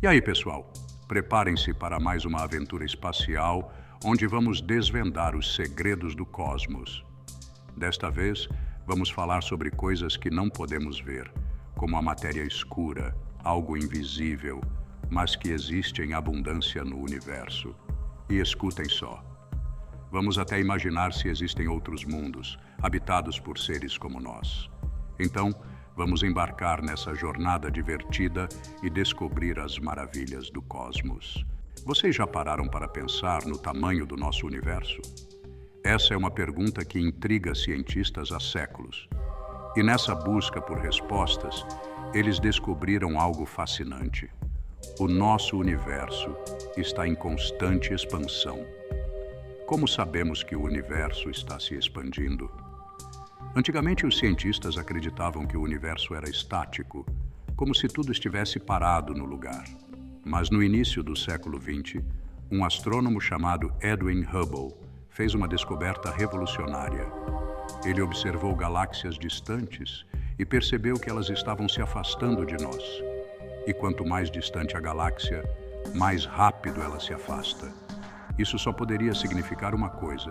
E aí, pessoal? Preparem-se para mais uma aventura espacial onde vamos desvendar os segredos do cosmos. Desta vez, vamos falar sobre coisas que não podemos ver, como a matéria escura, algo invisível, mas que existe em abundância no universo. E escutem só. Vamos até imaginar se existem outros mundos, habitados por seres como nós. Então, vamos embarcar nessa jornada divertida e descobrir as maravilhas do cosmos. Vocês já pararam para pensar no tamanho do nosso universo? Essa é uma pergunta que intriga cientistas há séculos. E nessa busca por respostas, eles descobriram algo fascinante. O nosso universo está em constante expansão. Como sabemos que o universo está se expandindo? Antigamente, os cientistas acreditavam que o universo era estático, como se tudo estivesse parado no lugar. Mas no início do século XX, um astrônomo chamado Edwin Hubble fez uma descoberta revolucionária. Ele observou galáxias distantes e percebeu que elas estavam se afastando de nós. E quanto mais distante a galáxia, mais rápido ela se afasta. Isso só poderia significar uma coisa: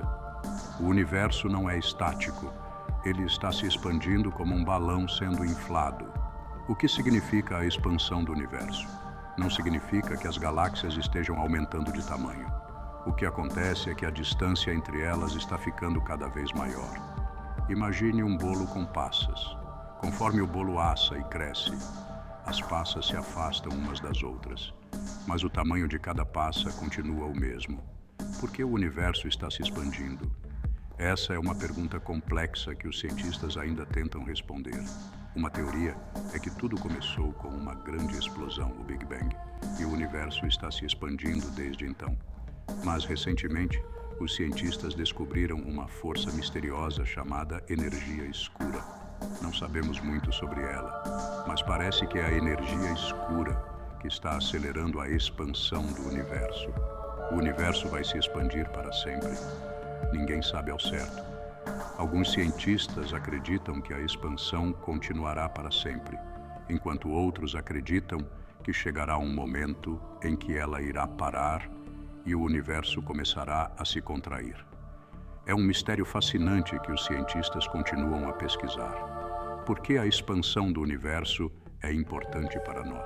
o universo não é estático. Ele está se expandindo como um balão sendo inflado. O que significa a expansão do universo? Não significa que as galáxias estejam aumentando de tamanho. O que acontece é que a distância entre elas está ficando cada vez maior. Imagine um bolo com passas. Conforme o bolo assa e cresce, as passas se afastam umas das outras. Mas o tamanho de cada passa continua o mesmo. Por que o universo está se expandindo? Essa é uma pergunta complexa que os cientistas ainda tentam responder. Uma teoria é que tudo começou com uma grande explosão, o Big Bang, e o universo está se expandindo desde então. Mas, recentemente, os cientistas descobriram uma força misteriosa chamada energia escura. Não sabemos muito sobre ela, mas parece que é a energia escura que está acelerando a expansão do universo. O universo vai se expandir para sempre. Ninguém sabe ao certo. Alguns cientistas acreditam que a expansão continuará para sempre, enquanto outros acreditam que chegará um momento em que ela irá parar e o universo começará a se contrair. É um mistério fascinante que os cientistas continuam a pesquisar. Por que a expansão do universo é importante para nós?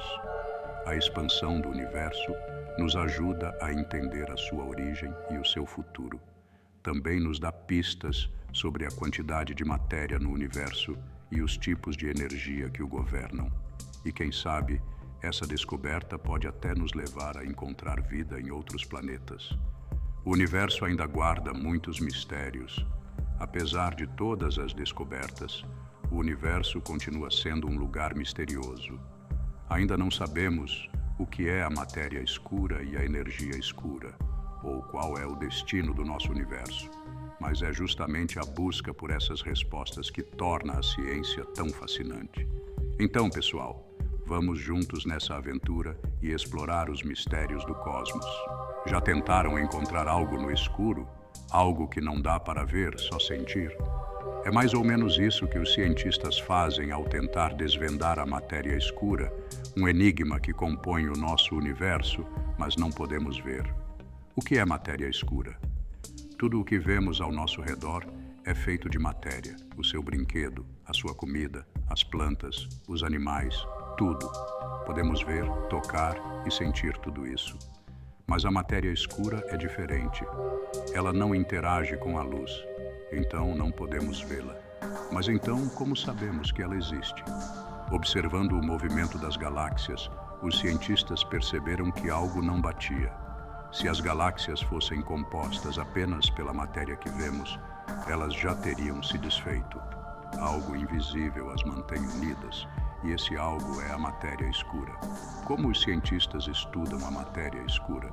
A expansão do universo nos ajuda a entender a sua origem e o seu futuro. Também nos dá pistas sobre a quantidade de matéria no universo e os tipos de energia que o governam. E quem sabe, essa descoberta pode até nos levar a encontrar vida em outros planetas. O universo ainda guarda muitos mistérios. Apesar de todas as descobertas, o universo continua sendo um lugar misterioso. Ainda não sabemos o que é a matéria escura e a energia escura, ou qual é o destino do nosso universo. Mas é justamente a busca por essas respostas que torna a ciência tão fascinante. Então, pessoal, vamos juntos nessa aventura e explorar os mistérios do cosmos. Já tentaram encontrar algo no escuro? Algo que não dá para ver, só sentir? É mais ou menos isso que os cientistas fazem ao tentar desvendar a matéria escura, um enigma que compõe o nosso universo, mas não podemos ver. O que é matéria escura? Tudo o que vemos ao nosso redor é feito de matéria. O seu brinquedo, a sua comida, as plantas, os animais, tudo. Podemos ver, tocar e sentir tudo isso. Mas a matéria escura é diferente. Ela não interage com a luz, então não podemos vê-la. Mas então, como sabemos que ela existe? Observando o movimento das galáxias, os cientistas perceberam que algo não batia. Se as galáxias fossem compostas apenas pela matéria que vemos, elas já teriam se desfeito. Algo invisível as mantém unidas, e esse algo é a matéria escura. Como os cientistas estudam a matéria escura?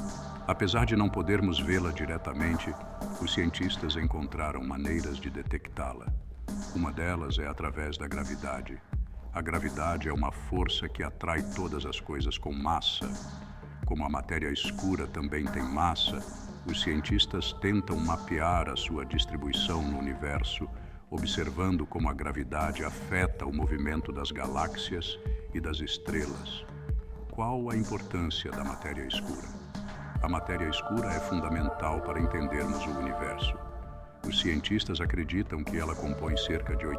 Apesar de não podermos vê-la diretamente, os cientistas encontraram maneiras de detectá-la. Uma delas é através da gravidade. A gravidade é uma força que atrai todas as coisas com massa. Como a matéria escura também tem massa, os cientistas tentam mapear a sua distribuição no universo, observando como a gravidade afeta o movimento das galáxias e das estrelas. qual a importância da matéria escura? A matéria escura é fundamental para entendermos o universo. Os cientistas acreditam que ela compõe cerca de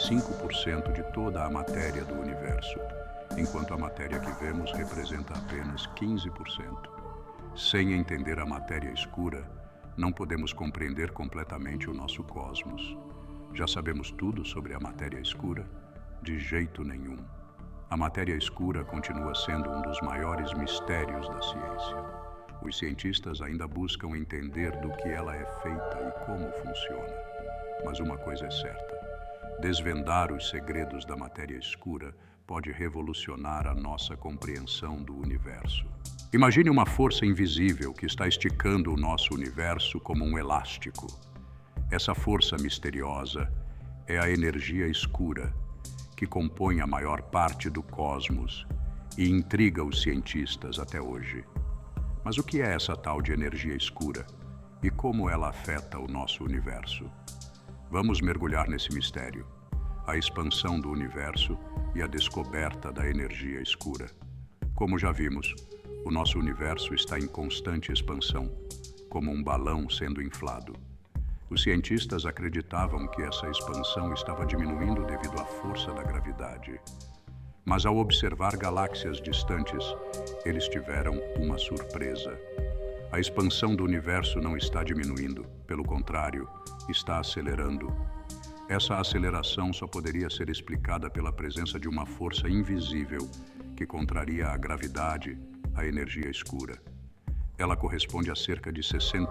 85% de toda a matéria do universo, enquanto a matéria que vemos representa apenas 15%. Sem entender a matéria escura, não podemos compreender completamente o nosso cosmos. Já sabemos tudo sobre a matéria escura? De jeito nenhum. A matéria escura continua sendo um dos maiores mistérios da ciência. Os cientistas ainda buscam entender do que ela é feita e como funciona. Mas uma coisa é certa: desvendar os segredos da matéria escura pode revolucionar a nossa compreensão do universo. Imagine uma força invisível que está esticando o nosso universo como um elástico. Essa força misteriosa é a energia escura, que compõe a maior parte do cosmos e intriga os cientistas até hoje. Mas o que é essa tal de energia escura e como ela afeta o nosso universo? Vamos mergulhar nesse mistério, a expansão do universo e a descoberta da energia escura. Como já vimos, o nosso universo está em constante expansão, como um balão sendo inflado. Os cientistas acreditavam que essa expansão estava diminuindo devido à força da gravidade. Mas ao observar galáxias distantes, eles tiveram uma surpresa. A expansão do universo não está diminuindo, pelo contrário, está acelerando. Essa aceleração só poderia ser explicada pela presença de uma força invisível que contraria a gravidade, a energia escura. Ela corresponde a cerca de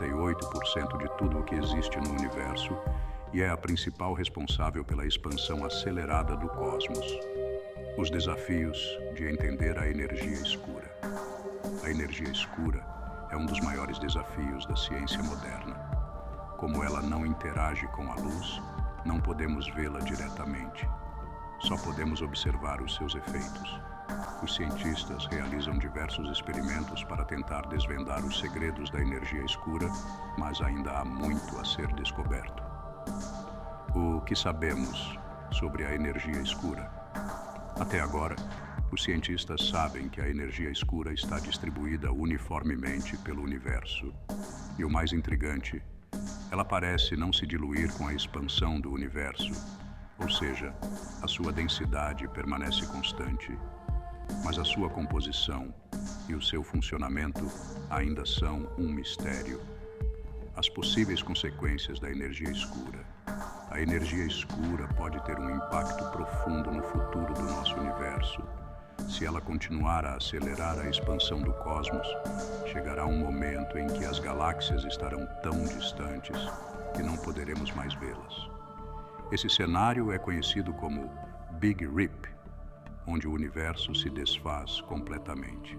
68% de tudo o que existe no universo e é a principal responsável pela expansão acelerada do cosmos. Os desafios de entender a energia escura. A energia escura é um dos maiores desafios da ciência moderna. Como ela não interage com a luz, não podemos vê-la diretamente. Só podemos observar os seus efeitos. Os cientistas realizam diversos experimentos para tentar desvendar os segredos da energia escura, mas ainda há muito a ser descoberto. O que sabemos sobre a energia escura? Até agora, os cientistas sabem que a energia escura está distribuída uniformemente pelo universo. E o mais intrigante, ela parece não se diluir com a expansão do universo, ou seja, a sua densidade permanece constante, mas a sua composição e o seu funcionamento ainda são um mistério. As possíveis consequências da energia escura. A energia escura pode ter um impacto profundo no futuro do nosso universo. Se ela continuar a acelerar a expansão do cosmos, chegará um momento em que as galáxias estarão tão distantes que não poderemos mais vê-las. Esse cenário é conhecido como Big Rip, onde o universo se desfaz completamente.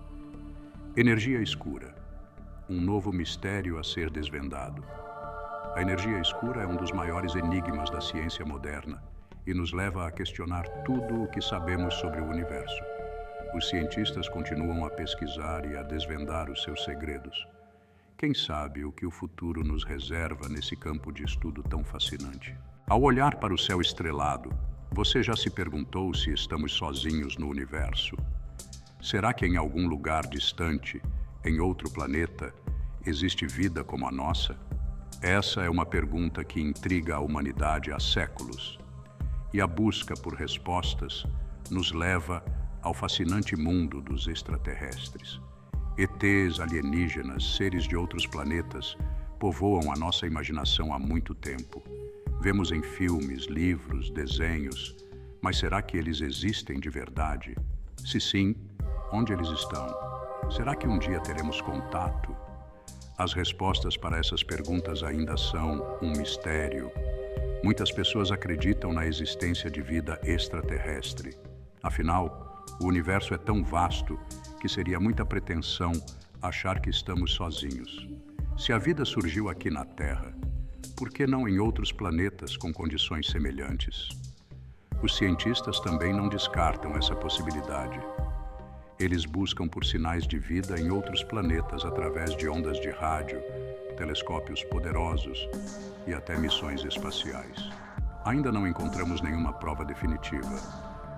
Energia escura. Um novo mistério a ser desvendado. A energia escura é um dos maiores enigmas da ciência moderna e nos leva a questionar tudo o que sabemos sobre o universo. Os cientistas continuam a pesquisar e a desvendar os seus segredos. Quem sabe o que o futuro nos reserva nesse campo de estudo tão fascinante? Ao olhar para o céu estrelado, você já se perguntou se estamos sozinhos no universo? Será que em algum lugar distante, em outro planeta, existe vida como a nossa? Essa é uma pergunta que intriga a humanidade há séculos. E a busca por respostas nos leva ao fascinante mundo dos extraterrestres. ETs, alienígenas, seres de outros planetas povoam a nossa imaginação há muito tempo. Vemos em filmes, livros, desenhos, mas será que eles existem de verdade? Se sim, onde eles estão? Será que um dia teremos contato? As respostas para essas perguntas ainda são um mistério. Muitas pessoas acreditam na existência de vida extraterrestre. Afinal, o universo é tão vasto que seria muita pretensão achar que estamos sozinhos. Se a vida surgiu aqui na Terra, por que não em outros planetas com condições semelhantes? Os cientistas também não descartam essa possibilidade. Eles buscam por sinais de vida em outros planetas através de ondas de rádio, telescópios poderosos e até missões espaciais. Ainda não encontramos nenhuma prova definitiva,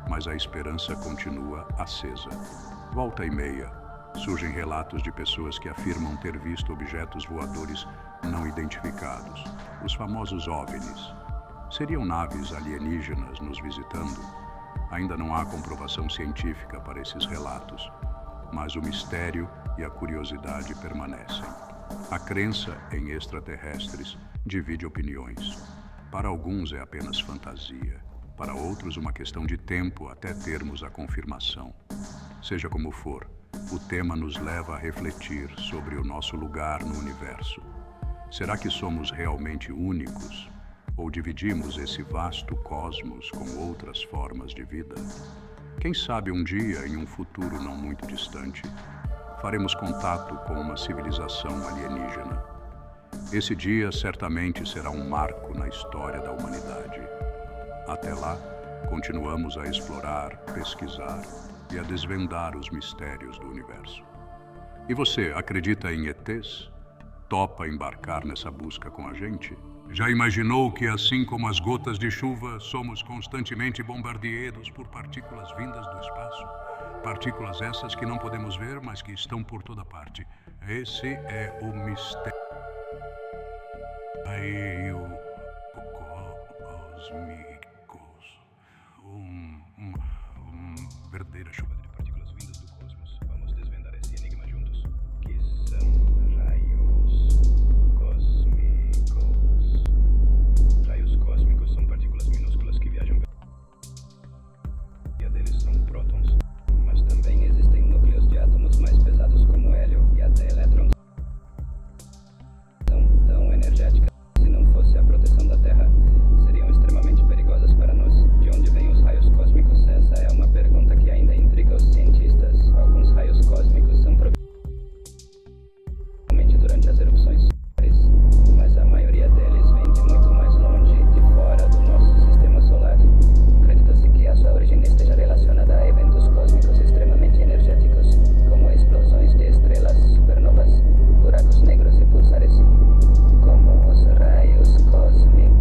mas a esperança continua acesa. Volta e meia, surgem relatos de pessoas que afirmam ter visto objetos voadores não identificados, os famosos OVNIs. Seriam naves alienígenas nos visitando? Ainda não há comprovação científica para esses relatos, mas o mistério e a curiosidade permanecem. A crença em extraterrestres divide opiniões. Para alguns é apenas fantasia, para outros uma questão de tempo até termos a confirmação. Seja como for, o tema nos leva a refletir sobre o nosso lugar no universo. Será que somos realmente únicos? Ou dividimos esse vasto cosmos com outras formas de vida? Quem sabe um dia, em um futuro não muito distante, faremos contato com uma civilização alienígena. Esse dia certamente será um marco na história da humanidade. Até lá, continuamos a explorar, pesquisar e a desvendar os mistérios do universo. E você, acredita em ETs? Topa embarcar nessa busca com a gente? Já imaginou que, assim como as gotas de chuva, somos constantemente bombardeados por partículas vindas do espaço? Partículas essas que não podemos ver, mas que estão por toda parte. Esse é o mistério cósmicos. Verdadeira chuva de partículas vindas do cosmos. Vamos desvendar esse enigma juntos. Que são raios cósmicos. Raios cósmicos são partículas minúsculas que viajam. A deles são prótons, mas também existem núcleos de átomos mais pesados como hélio e até elétrons. São tão energéticas. Se não fosse a proteção da Terra, seriam extremamente perigosas para nós. De onde vêm os raios cósmicos? Essa é uma pergunta que ainda intriga os cientistas. Alguns raios cósmicos são provavelmente durante as erupções solares, mas a maioria deles vem de muito mais longe, de fora do nosso sistema solar. Acredita-se que a sua origem esteja relacionada a eventos cósmicos extremamente energéticos, como explosões de estrelas, supernovas, buracos negros e pulsares, como os raios cósmicos.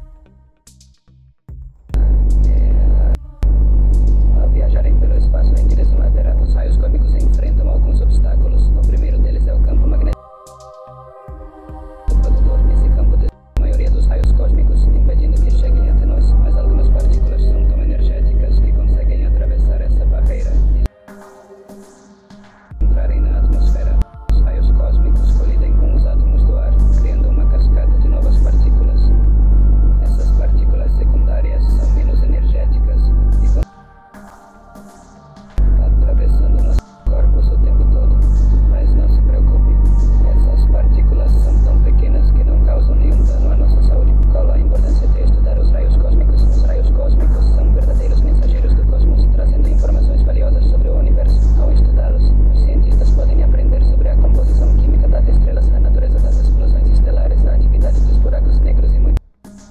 Ao viajarem pelo espaço em direção à Terra, os raios cósmicos enfrentam alguns obstáculos. O primeiro deles é o campo magnético produtor. Nesse campo, a maioria dos raios cósmicos, impedindo que cheguem até nós, mas algumas partículas são tão energéticas que conseguem atravessar essa barreira e entrarem na atmosfera. Os raios cósmicos colidem com os átomos do ar, criando uma cascata de novas partículas. Essas partículas secundárias são menos energéticas e atravessando nossos corpos o tempo todo. Mas não se preocupe, essas partículas são tão pequenas que não causam nenhum dano à nossa saúde. Qual a importância de estudar os raios cósmicos? Os raios cósmicos são verdadeiros mensageiros do cosmos, trazendo informações valiosas sobre o universo. Ao estudá-los, os cientistas podem aprender sobre a composição química das estrelas, a natureza das explosões estelares, a atividade dos buracos negros e muito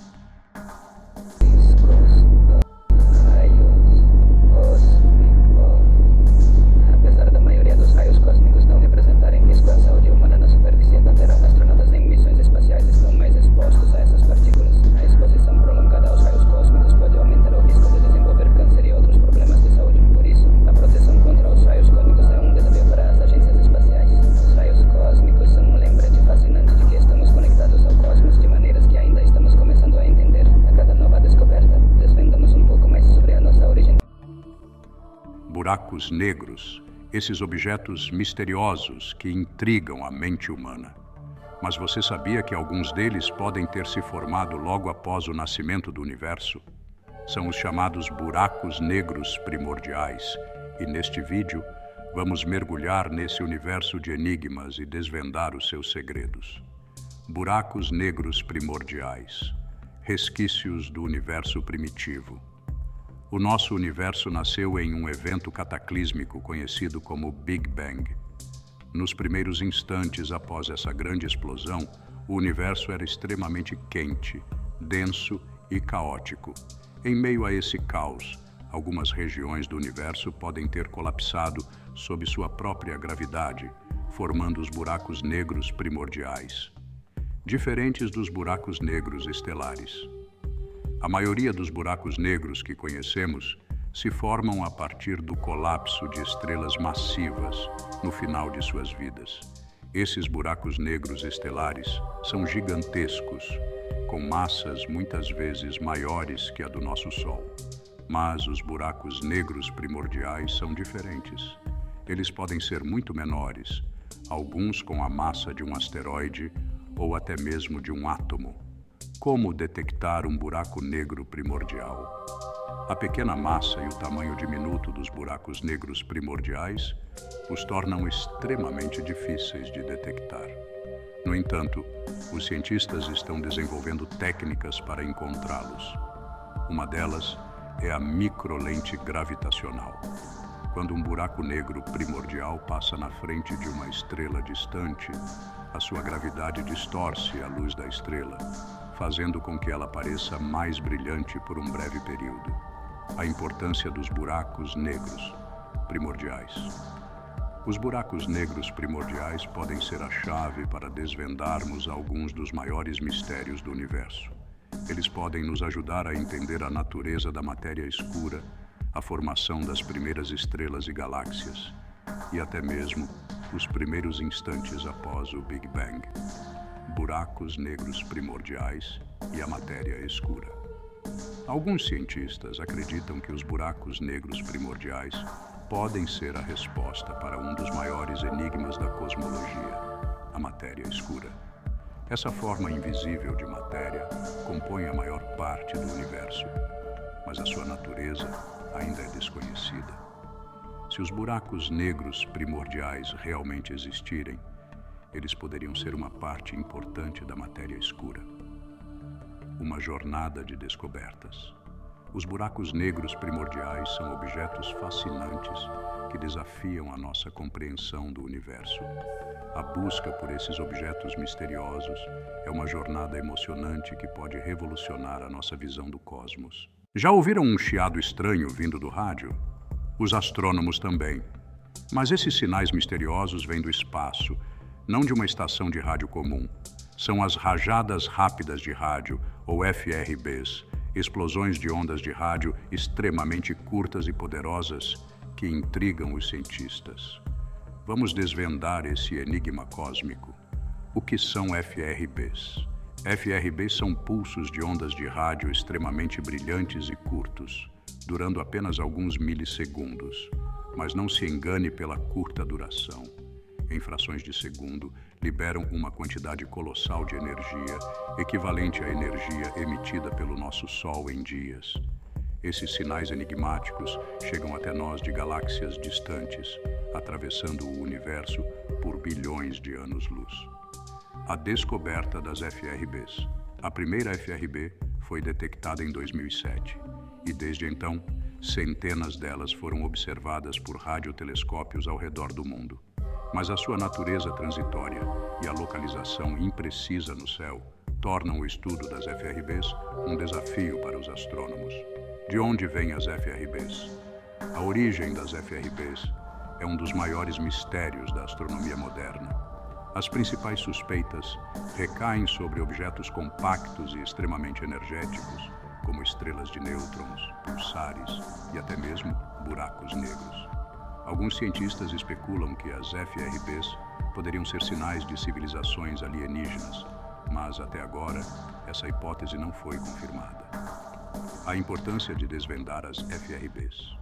apesar da maioria dos raios cósmicos não representarem risco à saúde humana na superfície da Terra, astronautas em missões espaciais estão mais expostos a essas partículas. A exposição prolongada aos raios cósmicos pode aumentar o risco de desenvolver câncer e outros problemas de saúde. Por isso, a proteção contra os raios cósmicos é um desafio para as agências espaciais. Os raios cósmicos são um lembrete fascinante de que estamos conectados ao cosmos de maneiras que ainda estamos começando a entender. A cada nova descoberta, desvendamos um pouco mais sobre a nossa origem. Buracos negros, esses objetos misteriosos que intrigam a mente humana. Mas você sabia que alguns deles podem ter se formado logo após o nascimento do universo? São os chamados buracos negros primordiais, e neste vídeo vamos mergulhar nesse universo de enigmas e desvendar os seus segredos. Buracos negros primordiais, resquícios do universo primitivo. O nosso universo nasceu em um evento cataclísmico conhecido como Big Bang. Nos primeiros instantes após essa grande explosão, o universo era extremamente quente, denso e caótico. Em meio a esse caos, algumas regiões do universo podem ter colapsado sob sua própria gravidade, formando os buracos negros primordiais, diferentes dos buracos negros estelares. A maioria dos buracos negros que conhecemos se formam a partir do colapso de estrelas massivas no final de suas vidas. Esses buracos negros estelares são gigantescos, com massas muitas vezes maiores que a do nosso Sol. Mas os buracos negros primordiais são diferentes. Eles podem ser muito menores, alguns com a massa de um asteroide ou até mesmo de um átomo. Como detectar um buraco negro primordial? A pequena massa e o tamanho diminuto dos buracos negros primordiais os tornam extremamente difíceis de detectar. No entanto, os cientistas estão desenvolvendo técnicas para encontrá-los. Uma delas é a microlente gravitacional. Quando um buraco negro primordial passa na frente de uma estrela distante, a sua gravidade distorce a luz da estrela, fazendo com que ela pareça mais brilhante por um breve período. A importância dos buracos negros primordiais. Os buracos negros primordiais podem ser a chave para desvendarmos alguns dos maiores mistérios do universo. Eles podem nos ajudar a entender a natureza da matéria escura, a formação das primeiras estrelas e galáxias, e até mesmo os primeiros instantes após o Big Bang. Buracos negros primordiais e a matéria escura. Alguns cientistas acreditam que os buracos negros primordiais podem ser a resposta para um dos maiores enigmas da cosmologia, a matéria escura. Essa forma invisível de matéria compõe a maior parte do universo, mas a sua natureza ainda é desconhecida. Se os buracos negros primordiais realmente existirem, eles poderiam ser uma parte importante da matéria escura. Uma jornada de descobertas. Os buracos negros primordiais são objetos fascinantes que desafiam a nossa compreensão do universo. A busca por esses objetos misteriosos é uma jornada emocionante que pode revolucionar a nossa visão do cosmos. Já ouviram um chiado estranho vindo do rádio? Os astrônomos também. Mas esses sinais misteriosos vêm do espaço, não de uma estação de rádio comum. São as rajadas rápidas de rádio, ou FRBs, explosões de ondas de rádio extremamente curtas e poderosas que intrigam os cientistas. Vamos desvendar esse enigma cósmico. O que são FRBs? FRBs são pulsos de ondas de rádio extremamente brilhantes e curtos, durando apenas alguns milissegundos. Mas não se engane pela curta duração. Em frações de segundo, liberam uma quantidade colossal de energia, equivalente à energia emitida pelo nosso Sol em dias. Esses sinais enigmáticos chegam até nós de galáxias distantes, atravessando o universo por bilhões de anos-luz. A descoberta das FRBs. A primeira FRB foi detectada em 2007, e desde então, centenas delas foram observadas por radiotelescópios ao redor do mundo. Mas a sua natureza transitória e a localização imprecisa no céu tornam o estudo das FRBs um desafio para os astrônomos. De onde vêm as FRBs? A origem das FRBs é um dos maiores mistérios da astronomia moderna. As principais suspeitas recaem sobre objetos compactos e extremamente energéticos, como estrelas de nêutrons, pulsares e até mesmo buracos negros. Alguns cientistas especulam que as FRBs poderiam ser sinais de civilizações alienígenas, mas até agora essa hipótese não foi confirmada. A importância de desvendar as FRBs.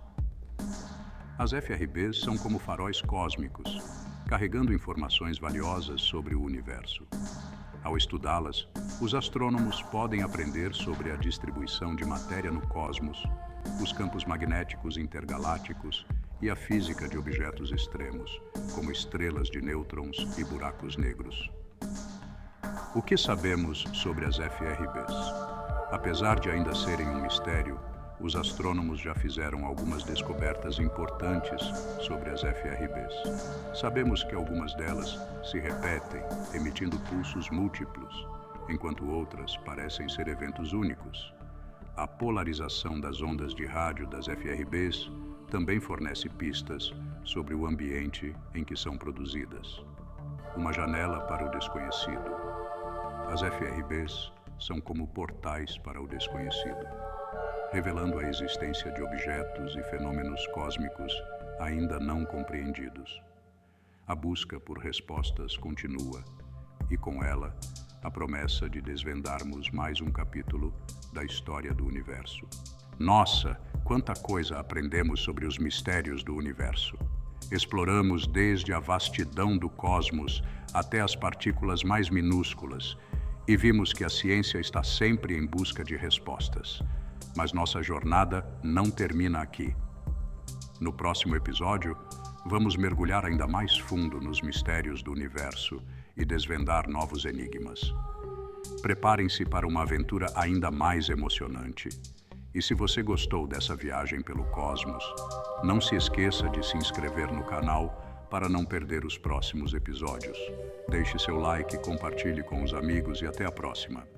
As FRBs são como faróis cósmicos, carregando informações valiosas sobre o universo. Ao estudá-las, os astrônomos podem aprender sobre a distribuição de matéria no cosmos, os campos magnéticos intergalácticos e a física de objetos extremos, como estrelas de nêutrons e buracos negros. O que sabemos sobre as FRBs? Apesar de ainda serem um mistério, os astrônomos já fizeram algumas descobertas importantes sobre as FRBs. Sabemos que algumas delas se repetem, emitindo pulsos múltiplos, enquanto outras parecem ser eventos únicos. A polarização das ondas de rádio das FRBs também fornece pistas sobre o ambiente em que são produzidas. Uma janela para o desconhecido. As FRBs são como portais para o desconhecido. revelando a existência de objetos e fenômenos cósmicos ainda não compreendidos. A busca por respostas continua, e com ela, a promessa de desvendarmos mais um capítulo da história do universo. Nossa, quanta coisa aprendemos sobre os mistérios do universo! Exploramos desde a vastidão do cosmos até as partículas mais minúsculas e vimos que a ciência está sempre em busca de respostas. Mas nossa jornada não termina aqui. No próximo episódio, vamos mergulhar ainda mais fundo nos mistérios do universo e desvendar novos enigmas. Preparem-se para uma aventura ainda mais emocionante. E se você gostou dessa viagem pelo cosmos, não se esqueça de se inscrever no canal para não perder os próximos episódios. Deixe seu like, compartilhe com os amigos e até a próxima.